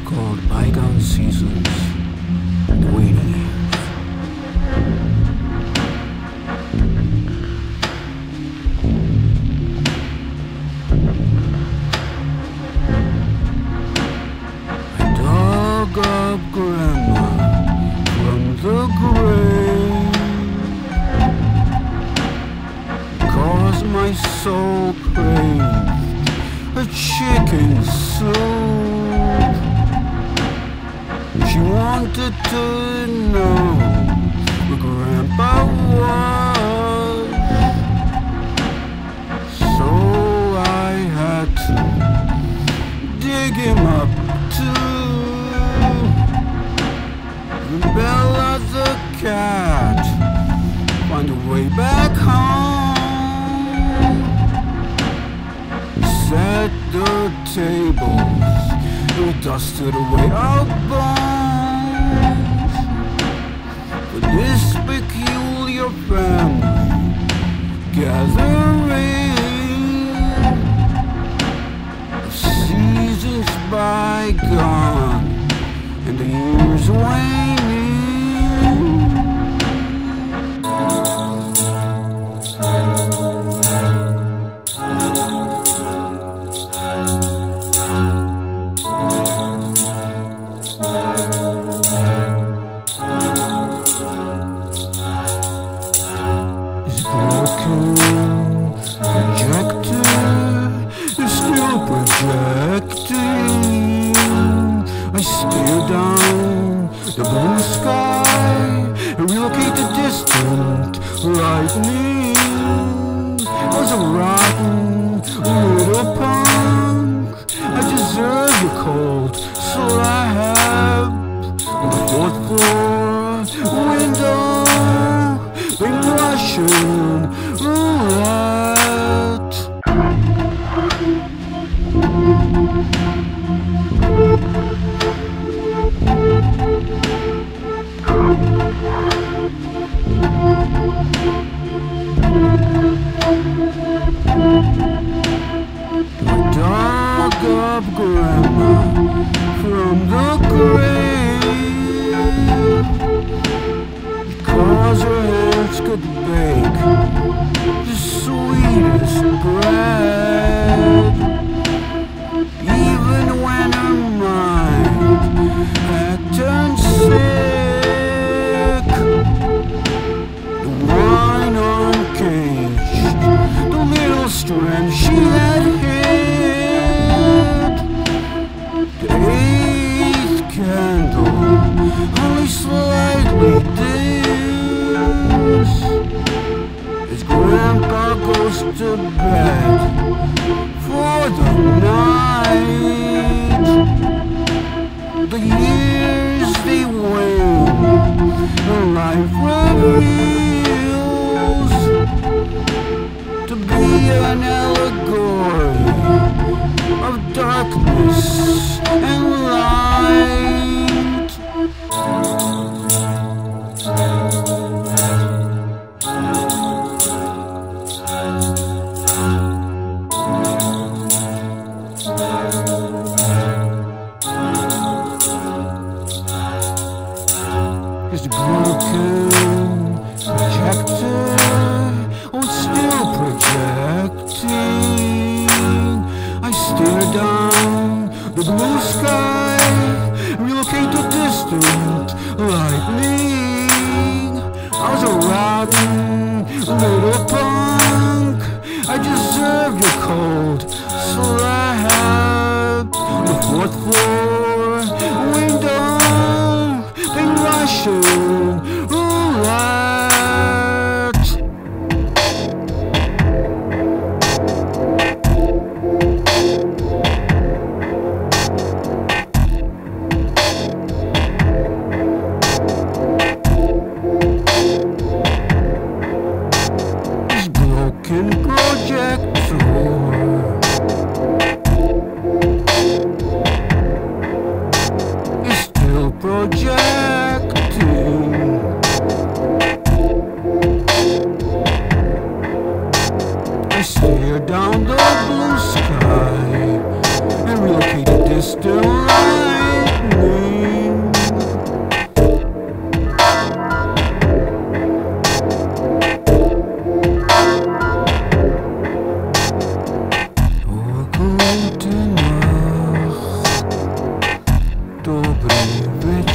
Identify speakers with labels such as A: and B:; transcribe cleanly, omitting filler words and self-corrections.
A: called Bygone Seasons and Waning Years. I dug up Grandma from the grave, 'cause my soul craved a chicken soup. She wanted to know where Grandpa was, so I had to dig him up too. And Bella the cat find a way back home. Set the tables, we dusted away our bones for this peculiar family gathering of seasons bygone and the years waning. Projector is still projecting. I stare down the blue sky and relocate the distant lightning. I was a rotten little punk. I deserve your cold slap on the fourth floor window. Been Russian roulette. I dug up Grandma from the grave, because her hands could bake the sweetest bread, even when her mind had turned sick. The wine uncaged the little strand she had hid. The eighth candle only slightly dim as Grandpa goes to bed for the night. The years they wane, and life reveals to be an allegory of darkness and light. Is the broken projector, oh, it's still projecting. I stare down the blue sky, relocate the distant lightning. I was a rotten little punk. I deserve your cold slap on the fourth floor window. Been Russian roulette. This broken projector is still projecting. I stare down the blue sky and relocate the distant lightning. Добрый вечер.